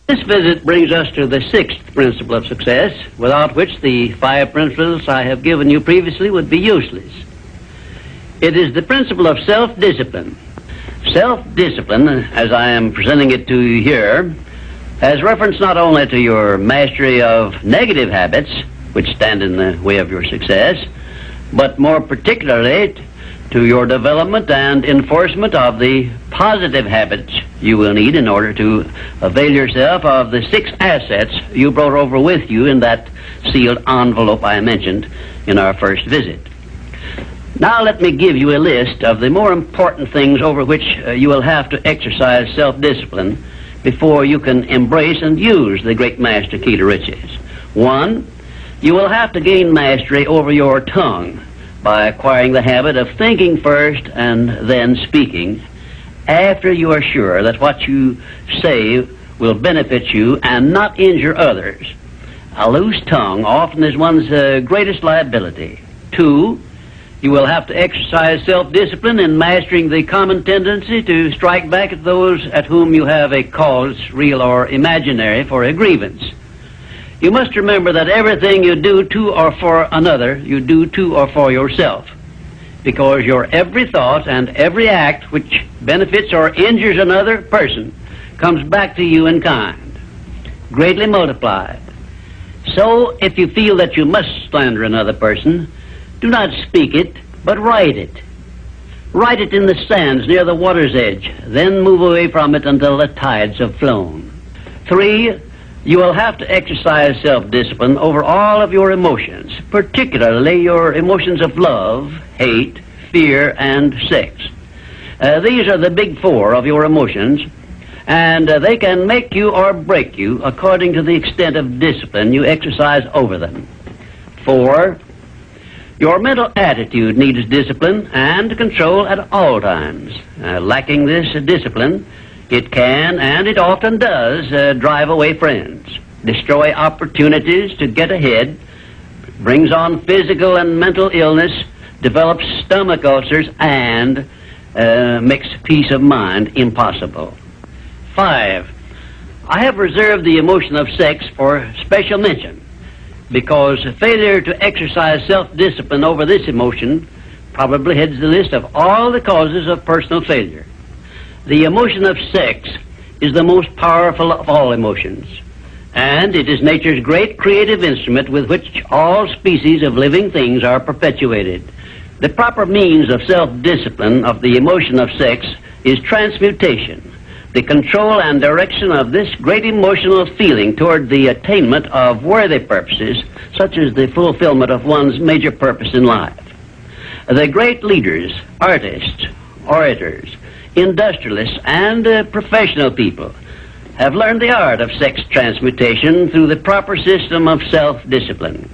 This visit brings us to the sixth principle of success, without which the 5 principles I have given you previously would be useless. It is the principle of self-discipline. Self-discipline, as I am presenting it to you here, has reference not only to your mastery of negative habits, which stand in the way of your success, but more particularly to your development and enforcement of the positive habits you will need in order to avail yourself of the 6 assets you brought over with you in that sealed envelope I mentioned in our first visit. Now let me give you a list of the more important things over which you will have to exercise self-discipline before you can embrace and use the great master key to riches. 1, you will have to gain mastery over your tongue by acquiring the habit of thinking first and then speaking after you are sure that what you say will benefit you and not injure others. A loose tongue often is one's greatest liability. 2, you will have to exercise self-discipline in mastering the common tendency to strike back at those at whom you have a cause, real or imaginary, for a grievance. You must remember that everything you do to or for another, you do to or for yourself, because your every thought and every act which benefits or injures another person comes back to you in kind, greatly multiplied. So, if you feel that you must slander another person, do not speak it, but write it. Write it in the sands near the water's edge, then move away from it until the tides have flown. 3, you will have to exercise self-discipline over all of your emotions, particularly your emotions of love, hate, fear, and sex. These are the big 4 of your emotions, and they can make you or break you according to the extent of discipline you exercise over them. 4, your mental attitude needs discipline and control at all times. Lacking this discipline, it can, and it often does, drive away friends, destroy opportunities to get ahead, brings on physical and mental illness, develops stomach ulcers, and makes peace of mind impossible. 5, I have reserved the emotion of sex for special mention, because failure to exercise self-discipline over this emotion probably heads the list of all the causes of personal failure. The emotion of sex is the most powerful of all emotions, and it is nature's great creative instrument with which all species of living things are perpetuated. The proper means of self-discipline of the emotion of sex is transmutation, the control and direction of this great emotional feeling toward the attainment of worthy purposes, such as the fulfillment of one's major purpose in life. The great leaders, artists, orators, industrialists, and professional people have learned the art of sex transmutation through the proper system of self-discipline.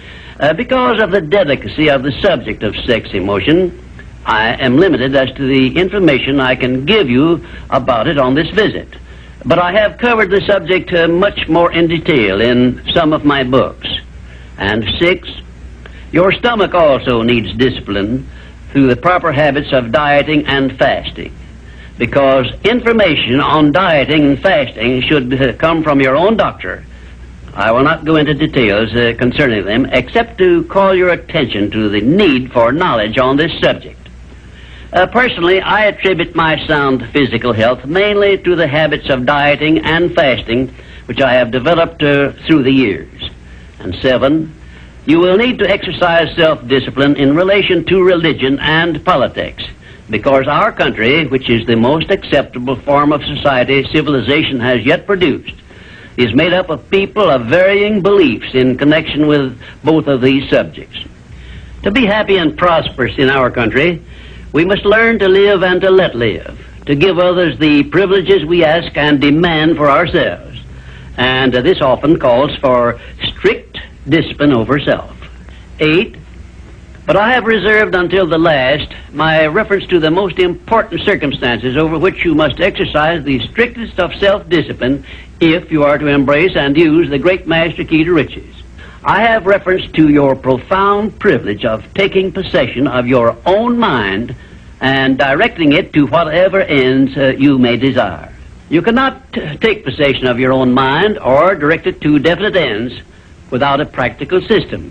Because of the delicacy of the subject of sex emotion, I am limited as to the information I can give you about it on this visit, but I have covered the subject much more in detail in some of my books. And 6, your stomach also needs discipline through the proper habits of dieting and fasting, because information on dieting and fasting should come from your own doctor. I will not go into details concerning them, except to call your attention to the need for knowledge on this subject. Personally, I attribute my sound physical health mainly to the habits of dieting and fasting which I have developed through the years. And 7, you will need to exercise self-discipline in relation to religion and politics, because our country, which is the most acceptable form of society civilization has yet produced, is made up of people of varying beliefs in connection with both of these subjects. To be happy and prosperous in our country, we must learn to live and to let live, to give others the privileges we ask and demand for ourselves. And this often calls for strict discipline over self. 8, but I have reserved until the last my reference to the most important circumstances over which you must exercise the strictest of self-discipline if you are to embrace and use the great master key to riches. I have reference to your profound privilege of taking possession of your own mind and directing it to whatever ends you may desire. You cannot take possession of your own mind or direct it to definite ends without a practical system.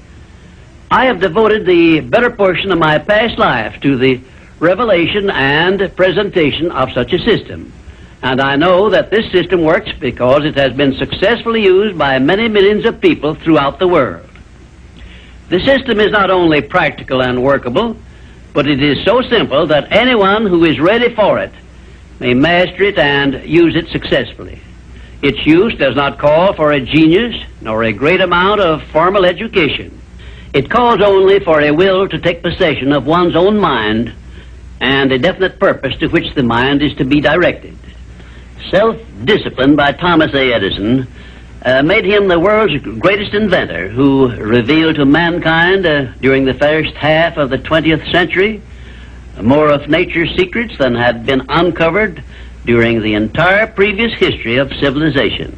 I have devoted the better portion of my past life to the revelation and presentation of such a system. And I know that this system works because it has been successfully used by many millions of people throughout the world. The system is not only practical and workable, but it is so simple that anyone who is ready for it may master it and use it successfully. Its use does not call for a genius nor a great amount of formal education. It calls only for a will to take possession of one's own mind and a definite purpose to which the mind is to be directed. Self-discipline by Thomas A. Edison made him the world's greatest inventor, who revealed to mankind during the first half of the 20th century more of nature's secrets than had been uncovered during the entire previous history of civilization.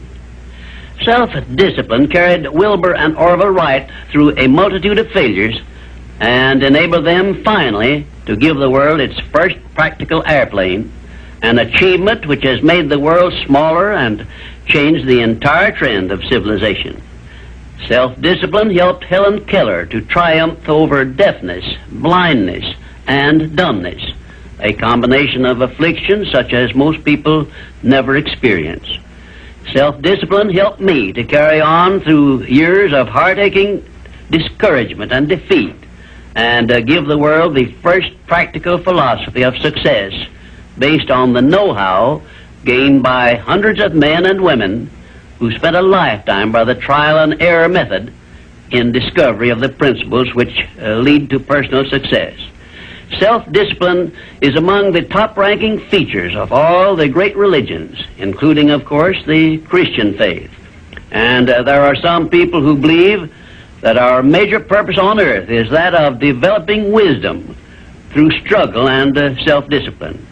Self-discipline carried Wilbur and Orville Wright through a multitude of failures and enabled them finally to give the world its first practical airplane, an achievement which has made the world smaller and changed the entire trend of civilization. Self-discipline helped Helen Keller to triumph over deafness, blindness, and dumbness, a combination of affliction such as most people never experience. Self-discipline helped me to carry on through years of heart-aching discouragement and defeat and give the world the first practical philosophy of success based on the know-how gained by hundreds of men and women who spent a lifetime by the trial and error method in discovery of the principles which lead to personal success. Self-discipline is among the top-ranking features of all the great religions, including, of course, the Christian faith. And there are some people who believe that our major purpose on earth is that of developing wisdom through struggle and self-discipline.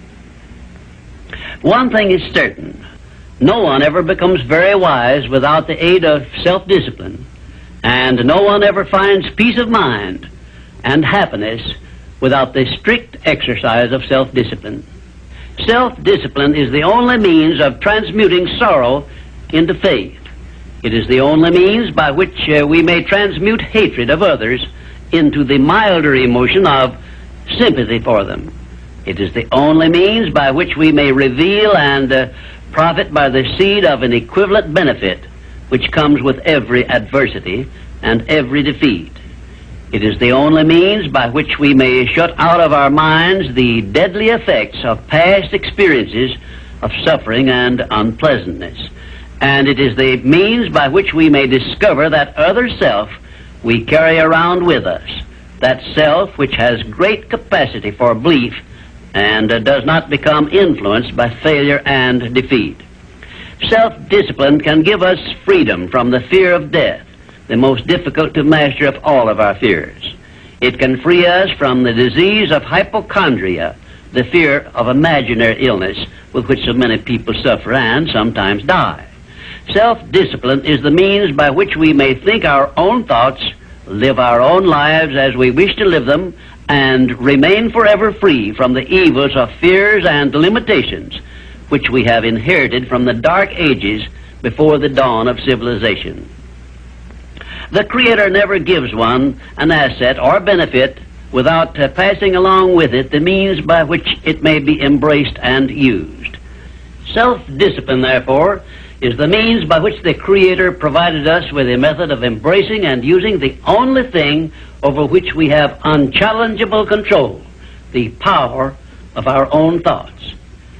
One thing is certain: no one ever becomes very wise without the aid of self-discipline, and no one ever finds peace of mind and happiness without the strict exercise of self-discipline. Self-discipline is the only means of transmuting sorrow into faith. It is the only means by which we may transmute hatred of others into the milder emotion of sympathy for them. It is the only means by which we may reveal and profit by the seed of an equivalent benefit which comes with every adversity and every defeat. It is the only means by which we may shut out of our minds the deadly effects of past experiences of suffering and unpleasantness. And it is the means by which we may discover that other self we carry around with us, that self which has great capacity for belief and does not become influenced by failure and defeat. Self-discipline can give us freedom from the fear of death, the most difficult to master of all of our fears. It can free us from the disease of hypochondria, the fear of imaginary illness with which so many people suffer and sometimes die. Self-discipline is the means by which we may think our own thoughts, live our own lives as we wish to live them, and remain forever free from the evils of fears and limitations which we have inherited from the dark ages before the dawn of civilization. The Creator never gives one an asset or benefit without passing along with it the means by which it may be embraced and used. Self-discipline, therefore, is the means by which the Creator provided us with a method of embracing and using the only thing over which we have unchallengeable control, the power of our own thoughts.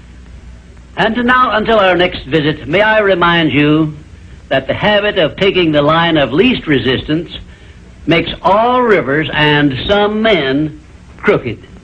And now, until our next visit, may I remind you that the habit of taking the line of least resistance makes all rivers and some men crooked.